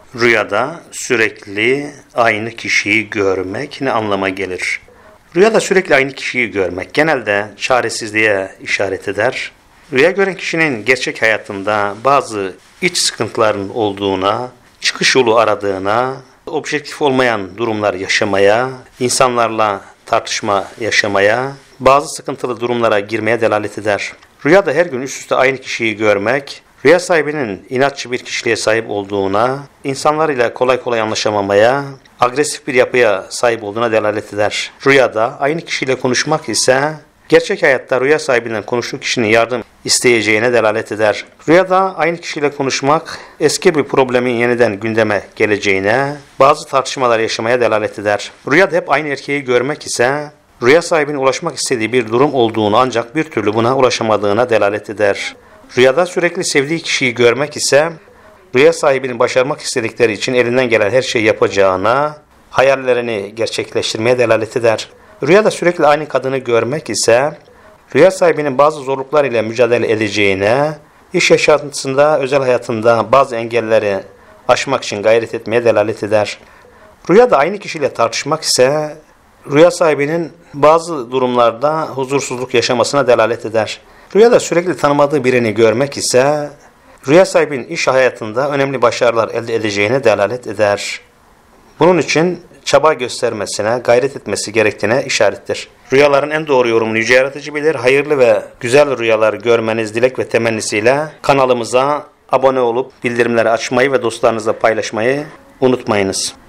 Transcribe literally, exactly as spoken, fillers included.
Rüyada sürekli aynı kişiyi görmek ne anlama gelir? Rüyada sürekli aynı kişiyi görmek genelde çaresizliğe işaret eder. Rüya gören kişinin gerçek hayatında bazı iç sıkıntıların olduğuna, çıkış yolu aradığına, objektif olmayan durumlar yaşamaya, insanlarla tartışma yaşamaya, bazı sıkıntılı durumlara girmeye delalet eder. Rüyada her gün üst üste aynı kişiyi görmek, rüya sahibinin inatçı bir kişiliğe sahip olduğuna, insanlarla kolay kolay anlaşamamaya, agresif bir yapıya sahip olduğuna delalet eder. Rüyada aynı kişiyle konuşmak ise gerçek hayatta rüya sahibinden konuştuğu kişinin yardım isteyeceğine delalet eder. Rüyada aynı kişiyle konuşmak eski bir problemin yeniden gündeme geleceğine, bazı tartışmalar yaşamaya delalet eder. Rüyada hep aynı erkeği görmek ise rüya sahibinin ulaşmak istediği bir durum olduğunu ancak bir türlü buna ulaşamadığına delalet eder. Rüyada sürekli sevdiği kişiyi görmek ise rüya sahibinin başarmak istedikleri için elinden gelen her şeyi yapacağına, hayallerini gerçekleştirmeye delalet eder. Rüyada sürekli aynı kadını görmek ise rüya sahibinin bazı zorluklar ile mücadele edeceğine, iş yaşantısında, özel hayatında bazı engelleri aşmak için gayret etmeye delalet eder. Rüyada aynı kişiyle tartışmak ise rüya sahibinin bazı durumlarda huzursuzluk yaşamasına delalet eder. Rüyada sürekli tanımadığı birini görmek ise rüya sahibinin iş hayatında önemli başarılar elde edeceğine delalet eder. Bunun için çaba göstermesine, gayret etmesi gerektiğine işarettir. Rüyaların en doğru yorumunu Yüce Yaratıcı bilir. Hayırlı ve güzel rüyalar görmeniz dilek ve temennisiyle kanalımıza abone olup bildirimleri açmayı ve dostlarınızla paylaşmayı unutmayınız.